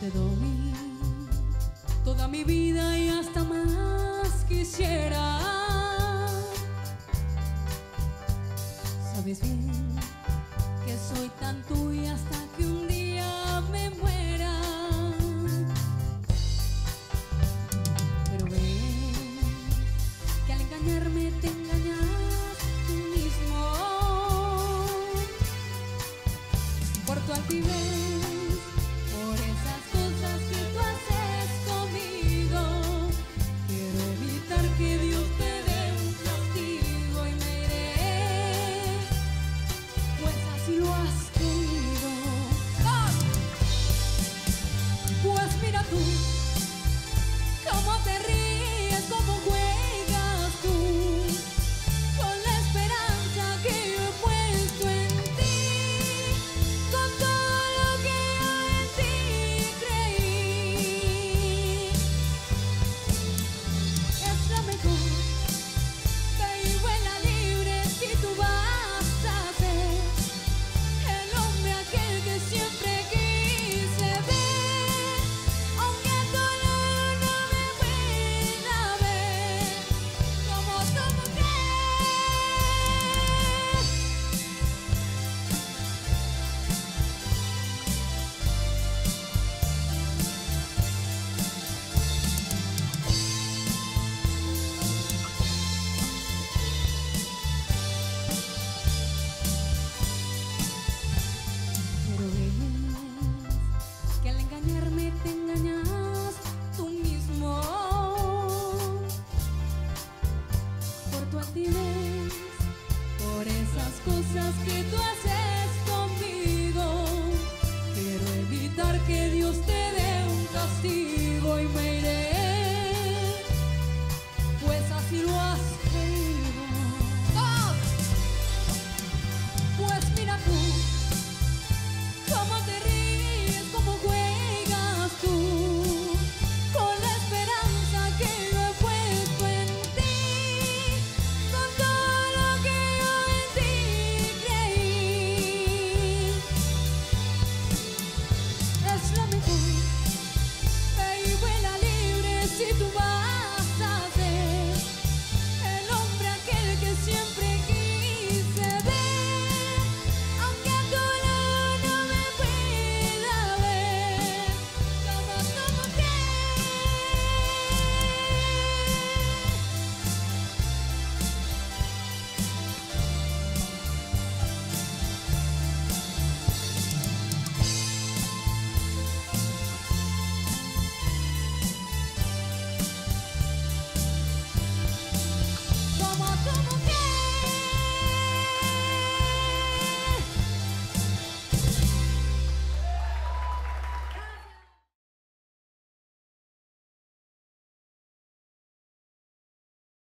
te doy toda mi vida y hasta más quisiera. Sabes bien que soy tan tuya hasta que un día me muera. Pero ves que al engañarme te engañas tú mismo. Por tu altivez, por esas cosas que tú haces conmigo, quiero evitar que Dios te dé un castigo y me iré, pues así lo has querido. ¡Ah! Pues mira tú, cómo te ríes, cómo juegas tú con la esperanza que yo he puesto en ti, con todo lo que yo en ti creí. Es lo mejor, ve y vuela libre si tú vas a ser el hombre aquel que siempre quise ver, aunque a tu lado no me pueda ver como tú me crees. Pero ves que al engañarme te engañas tú mismo. Por tu altivez, por esas cosas que tú haces conmigo, quiero evitar que Dios te dé un castigo y me iré, pues así lo has querido. ¡Ah! Pues mira tú, cómo te ríes, cómo juegas tú con la esperanza que yo he puesto en ti, con todo lo que yo en ti creí. Es lo mejor, ve y vuela libre si tú vas a ser el hombre aquel que siempre quise ver, aunque a tu lado no me pueda ver como tú me crees. Como tú me quieres.